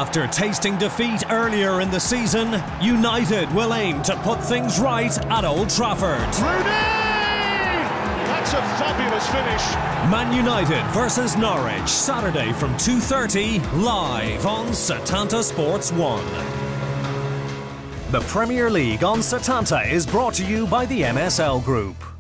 After tasting defeat earlier in the season, United will aim to put things right at Old Trafford. That's a fabulous finish. Man United versus Norwich, Saturday from 2:30, live on Setanta Sports 1. The Premier League on Setanta is brought to you by the MSL Group.